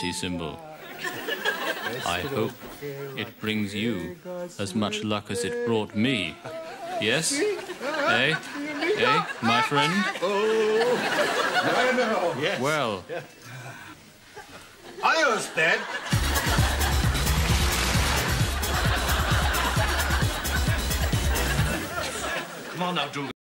prosperity symbol. I hope it brings you as much luck as it brought me. Yes? Eh? Eh, my friend? Oh, I know. Yes. Well. Adios, Dad. Come on now, Drew.